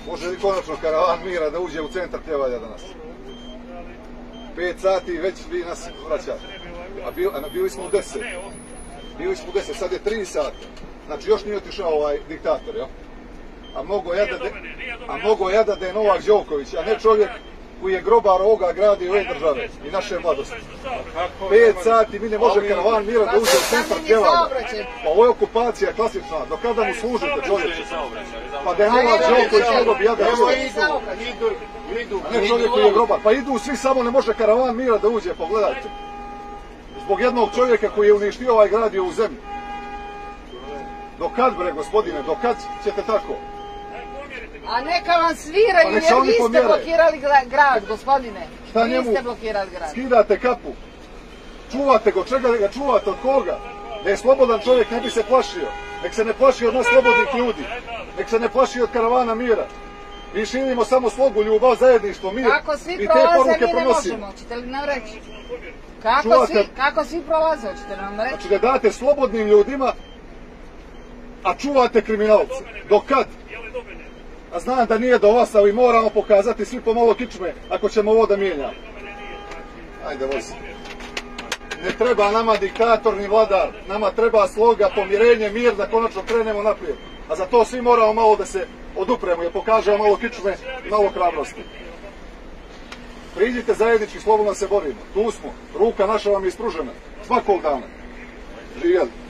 Može li konačno karavan mira da uđe u centar Pljevalja danas? 5 sati već vi nas vraćate. A bili smo u 10. Bili smo u 10, sad je 3 sata. Znači još nije otišao ovaj diktator, jel? A mogo jada da je Novak Đoković, a ne čovjek koji je grobar ovoga grada i ove države i naše mladosti. 5 sati mi ne može karavan mira da uđe u centar Pljevalja. Pa ovo je okupacija klasična, do kada mu služite čovječe? Pa da je Novak Đoković mogo bi jada a ne čovjek koji je grobar. Pa idu svi, samo ne može karavan mira da uđe, pogledajte. Zbog jednog čovjeka koji je uništio ovaj grad i ovu zemlju. Do kad, bre, gospodine, do kad ćete tako? A neka vam sviraju, jer vi ste blokirali grad, gospodine. Vi ste blokirali grad. Skidate kapu. Čuvate go, čega ga čuvate, od koga? Da je slobodan čovjek, ne bi se plašio. Nek se ne plaši od nas slobodnih ljudi. Nek se ne plaši od karavana mira. Mi širimo samo slogu, ljubav, zajedništvo, mir. Kako svi prolaze, mi ne možemo, hoćete li nam reći? Kako svi prolaze, hoćete nam reći? Znači da date slobodnim ljudima, a čuvate kriminalce. Do kad? A znam da nije do vas, ali moramo pokazati svi pomalo kičme, ako ćemo ovo da mijenjamo. Ajde, vozi. Ne treba nama diktator ni vladar, nama treba sloga, pomirenje, mir, da konačno krenemo naprijed. A za to svi moramo malo da se odupremo, jer pokažemo malo kičme i malo hrabrosti. Priđite zajednički, slobodno se borimo. Tu smo. Ruka naša vam je ispružena. Svakog dana. Živjeli.